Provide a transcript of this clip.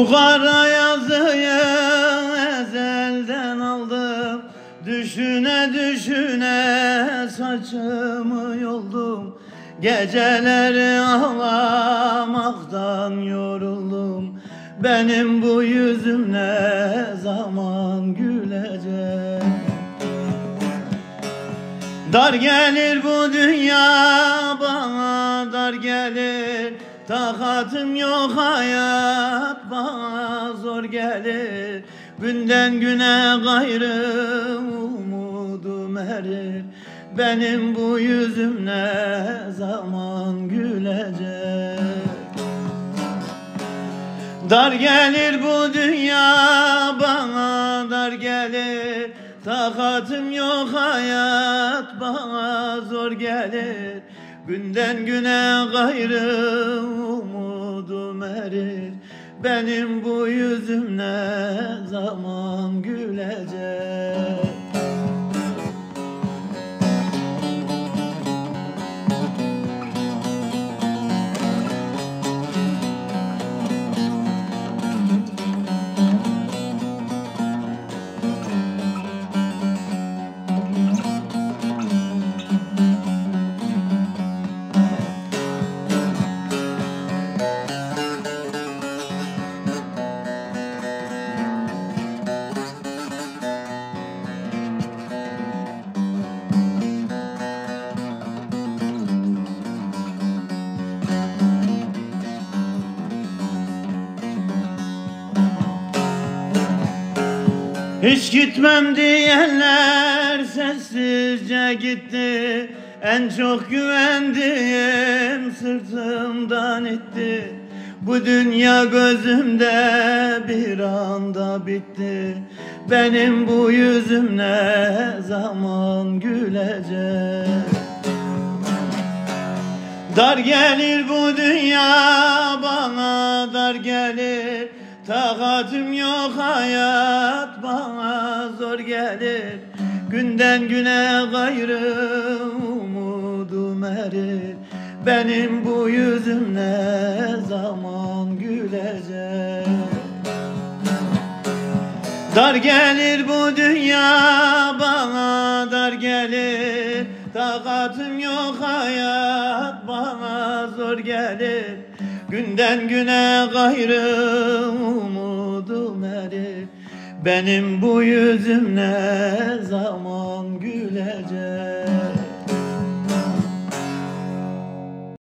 Bu kara yazıyı ezelden aldım, düşüne düşüne saçımı yoldum. Geceleri ağlamaktan yoruldum. Benim bu yüzüm ne zaman gülecek? Dar gelir bu dünya bana, dar gelir. Takatım yok, hayat bana zor gelir. Günden güne gayrı umudum erir. Benim bu yüzüm ne zaman gülecek? Dar gelir bu dünya bana, dar gelir. Takatım yok, hayat bana zor gelir. Günden güne gayrı umudum erir. Benim bu yüzüm ne zaman gülecek? Hiç gitmem diyenler sessizce gitti. En çok güvendiğim sırtımdan itti. Bu dünya gözümde bir anda bitti. Benim bu yüzüm ne zaman gülecek? Dar gelir bu dünya bana, dar gelir. Takatım yok, hayat bana zor gelir. Günden güne gayrı umudum erir. Benim bu yüzüm ne zaman gülecek? Dar gelir bu dünya bana, dar gelir. Takatım yok, hayat bana zor gelir. Günden güne gayrı umudum erir. Benim bu yüzüm ne zaman gülecek?